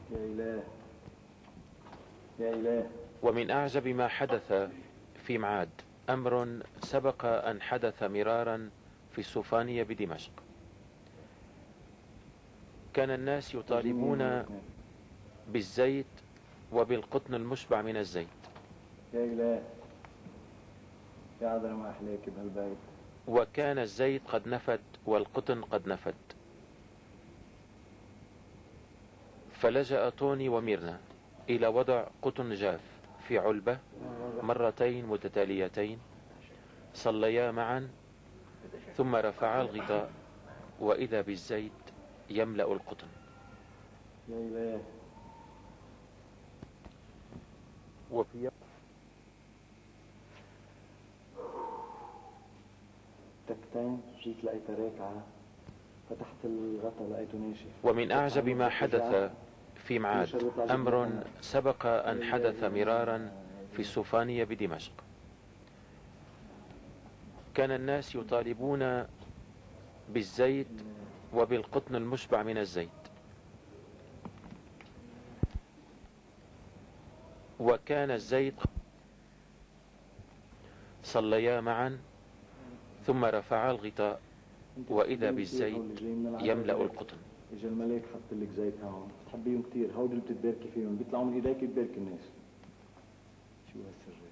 يا إله يا إله. ومن أعجب ما حدث في معاد أمر سبق أن حدث مرارا في السوفانية بدمشق. كان الناس يطالبون بالزيت وبالقطن المشبع من الزيت. يا إله يا عذرا ما أحلاك بهالبيت. وكان الزيت قد نفد والقطن قد نفد، فلجأ توني وميرنا إلى وضع قطن جاف في علبة مرتين متتاليتين، صليا معا ثم رفعا الغطاء وإذا بالزيت يملأ القطن. يا إله. وفي تكتين جيت لقيتها راكعة، فتحت الغطا لقيته ناشف. ومن أعجب ما حدث في معاد أمر سبق أن حدث مرارا في السوفانية بدمشق. كان الناس يطالبون بالزيت وبالقطن المشبع من الزيت، وكان الزيت صليا معا ثم رفعا الغطاء وإذا بالزيت يملأ القطن. اجا الملاك حط لك زيت هون، بتحبيهم كثير، هودي اللي بتتباركي فيهم، بيطلعوا من ايديك بتبارك الناس. شو هالسر؟